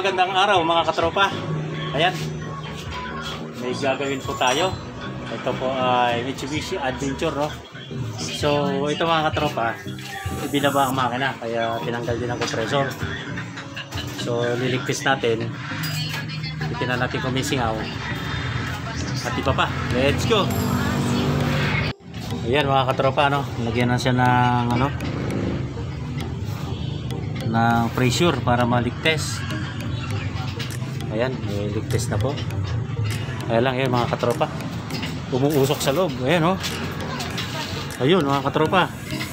magandang araw mga katropa. Ayan, may gagawin po tayo. Ito po ay Mitsubishi Adventure, no? So ito mga katropa, ibinaba ang makina kaya tinanggal din ang compressor. So liligpis natin, itinan natin kung may singaw at iba pa. Let's go. Ayan mga katropa, no? Lagyan na siya ng ng pressure para maligtes. Ayan, ligtes na po. Kaya lang yan mga katropa, umuusok sa loob. Ayan, oh. Ayun mga katropa,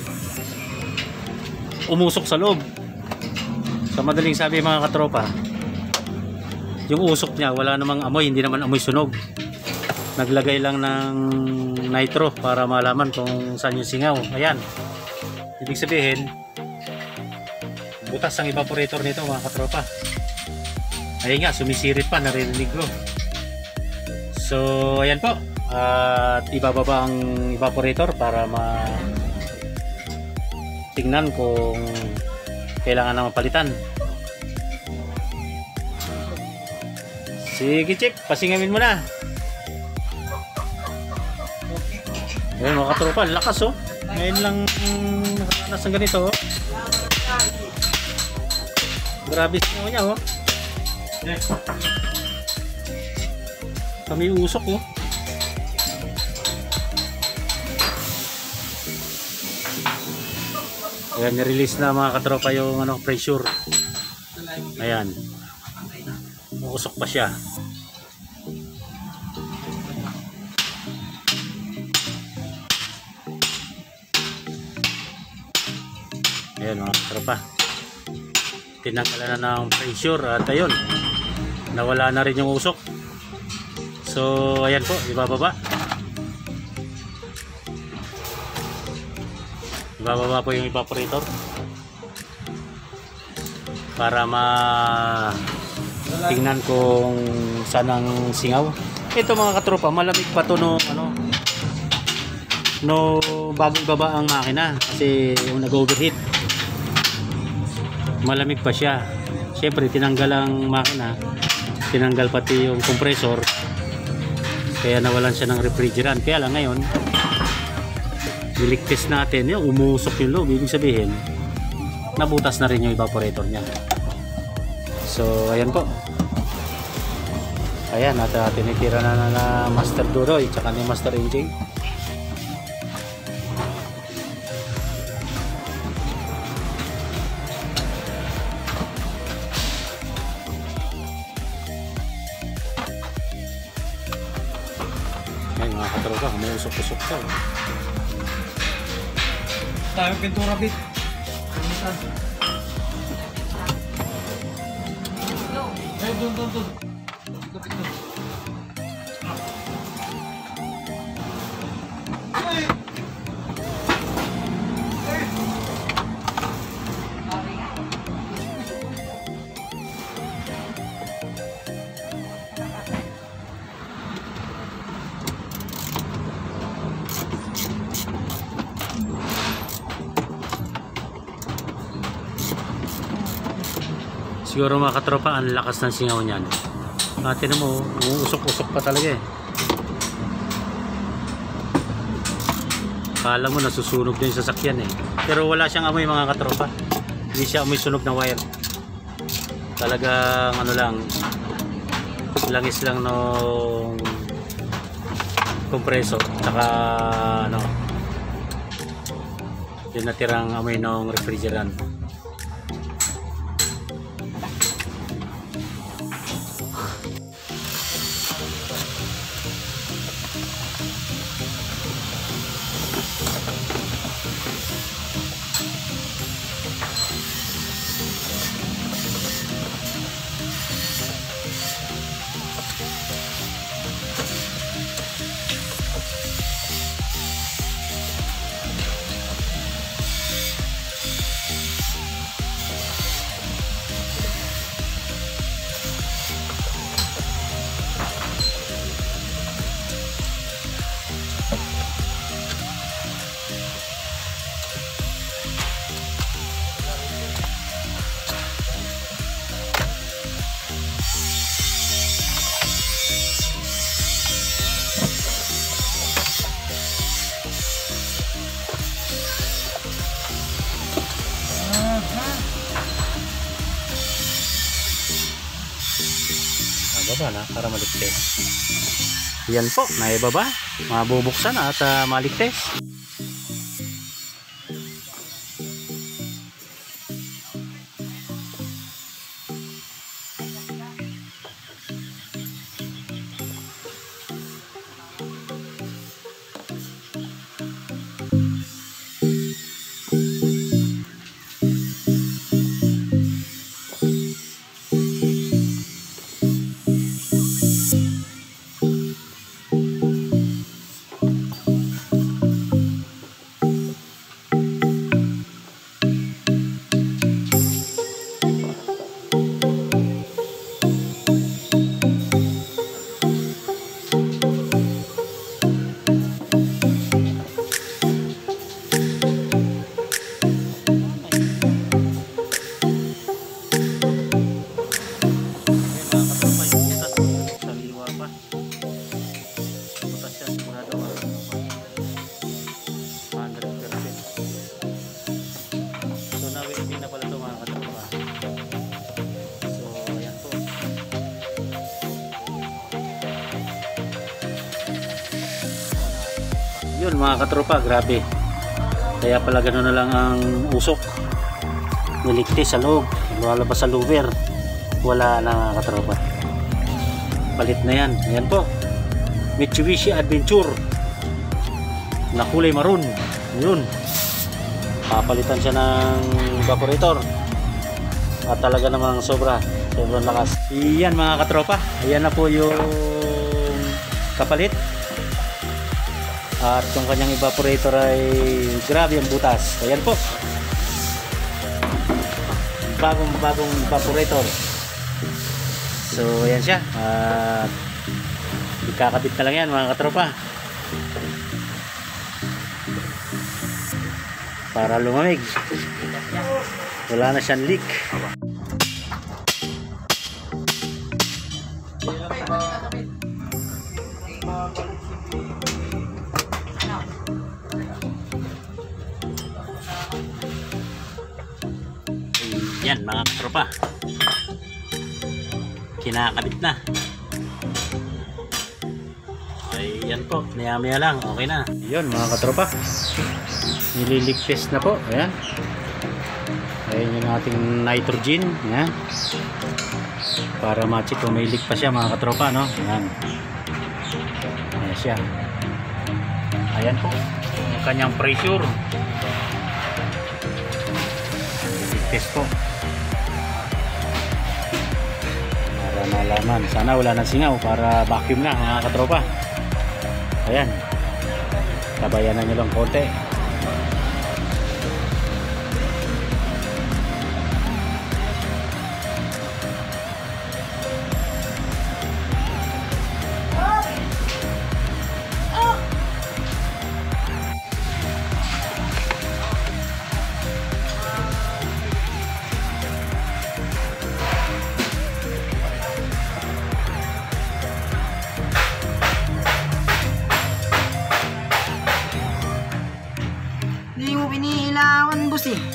umusok sa loob. Sa madaling sabi mga katropa, yung usok niya wala namang amoy, hindi naman amoy sunog. Naglagay lang ng nitro para malaman kung saan yung singaw. Ayan, ibig sabihin butas ang evaporator nito mga katropa. Ayun nga, sumisirit pa, naririnig ko. So ayan po, at ibababa ang evaporator para tingnan kung kailangan na mapalitan. Sige check, pasingamin mo na. Ayun mga katropa, lakas oh. Ngayon lang nakaranas ng ganito oh. Grabe singaw niya oh. Kami usok oh. Ayan, nirelease na mga katropa yung pressure. Ayan, usok pa siya. Ayan mga katropa, tinanggalan na ng pressure at ayun, nawala na rin yung usok. So ayan po, ibababa po yung evaporator para tingnan kung saan ang singaw. Ito mga katropa, malamig pa to no bago ibaba ang makina kasi yung nag-overheat, malamig pa siya. Siyempre tinanggal ang makina, tinanggal pati yung compressor, kaya nawalan siya ng refrigerant. Kaya lang ngayon niligpis natin, yung umusok yung loob, ibig sabihin nabutas na rin yung evaporator niya. So ayan po, ayan, at tinitira na Master Duroy tsaka ni Master NJ. Ayan mga katropa, umuusok-usok ka. Tayo pintura bit. Doon. Siguro mga katropa, ang lakas ng singaw niyan. Tinan mo, usok-usok pa talaga eh. Kala mo nasusunog din sa sasakyan eh. Pero wala siyang amoy mga katropa. Hindi siya amoy sunog na wire. Talagang langis lang nung compressor. Tsaka yung natirang amoy ng refrigerant. ibaba na para maligtas. Yan po, naibaba. Mabubuksan at maligtas. Yun mga katropa, grabe. Kaya pala gano'n na lang ang usok. Niligtas sa loob, lumalabas sa louver. Wala na mga katropa. Palit na yan. Ayan po, Mitsubishi Adventure na kulay maroon. Yun, papalitan siya ng evaporator. At talaga namang sobrang lakas. Iyan mga katropa, ayan na po yung kapalit. At yung kanyang evaporator ay grabe ang butas. Ayan po, bagong evaporator. So ayan siya. At ikakabit na lang yan mga katropa para lumamig. Wala na siyang leak. Yan mga katropa, kinakabit na. Ay yan po, maya lang, okay na. Yun mga katropa, nililigtas na po. Ayan, ayan yung ating nitrogen. Ayan, para ma-check kung may leak pa siya mga katropa, no? Ayan, ayan siya. Ayan po yung kanyang pressure. Test po para malaman. Sana wala nang singaw para vacuum na mga katropa. Ayan, tabayanan nyo lang konti. Hindi mo pinihilawan, boss eh.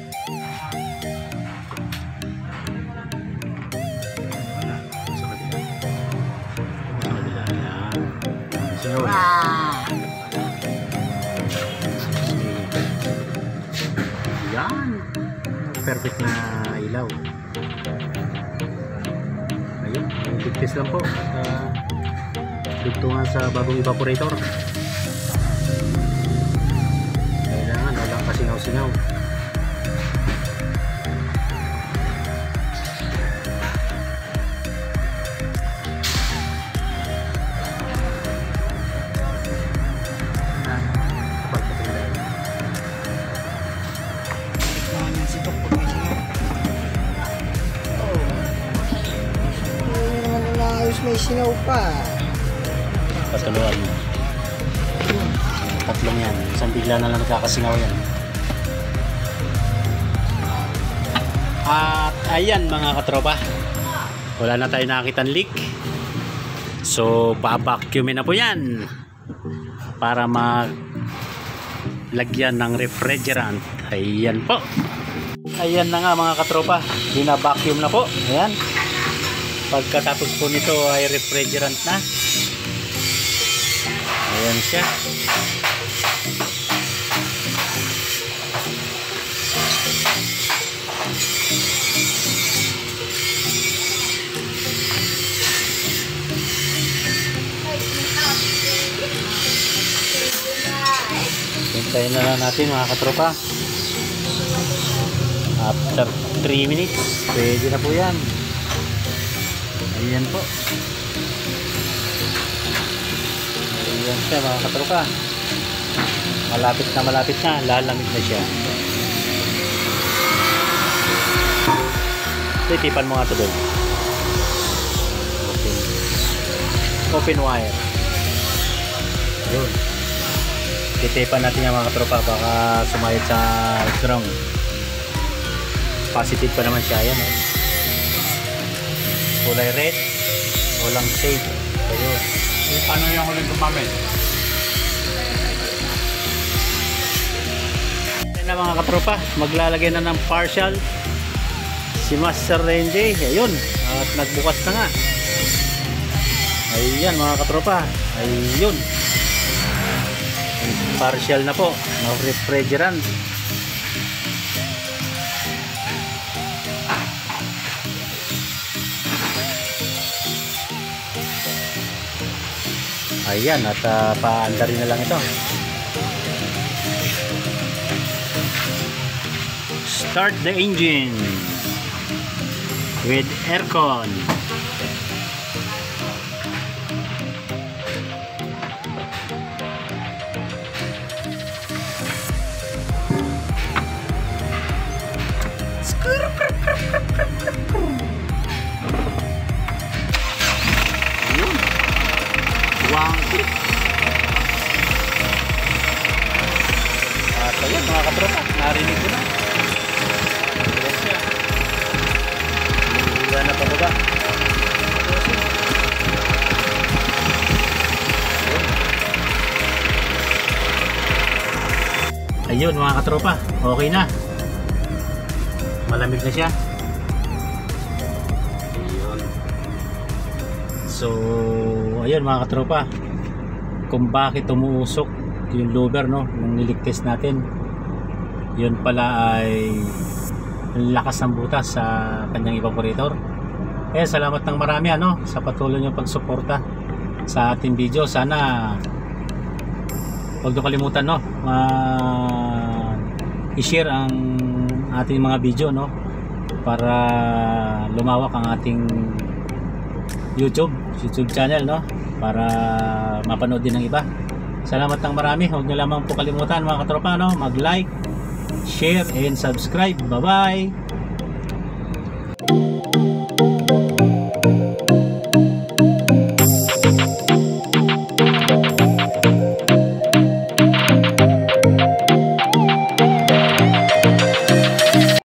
Yan, perfect na ilaw. Ayun, ligtas lang po. Dugtungan sa bagong evaporator. Kailangan walang pasingaw-singaw. May sinaw pa. Patuluan mo. Tatlong yan. Isang bigla na lang nagkakasingaw yan. At ayan mga katropa, wala na tayo nakitang leak. So pa-vacuumin na po yan para maglagyan ng refrigerant. Ayan po. Ayan na nga mga katropa, bina-vacuum na po. Ayan. Pagkatapos po nito ay refrigerant na. Ayan siya. Hintayin na lang natin mga katropa. After 3 minutes, pwede na po yan. Ayan po. Ayan siya mga katropa. Malapit na, lalamig na siya. Titipan mo nga ito doon. Open wire. Ayun. Titipan natin yung mga katropa, baka sumayad sa ground. Positive pa naman siya. Ayan, kulay red, walang safe. Ayun. Paano yung huling gumamit? Ayan na mga katropa, maglalagay na ng partial si Master Renji. Ayun, at nagbukas na nga. Ayan mga katropa, ayun. Partial na po, no refrigerant. Ayan, at paandarin na lang ito. Start the engine with aircon. One click. At ayun mga katropa, narinig ko na. Ayan siya. Hila na pababa. Ayun mga katropa, okay na. Malamig na siya. So, ayun mga katropa, kung bakit umuusok yung luber, no, nung niligtas natin, yun pala ay lakas ng butas sa kanyang evaporator. Salamat ng marami sa patuloy niyong pagsuporta sa ating video. Sana huwag niyo kalimutan i-share ang ating mga video, para lumawak ang ating YouTube channel, para mapanood din ng iba. Salamat ng marami. Huwag niyo lamang po kalimutan mga katropa, mag-like, share and subscribe. Bye bye.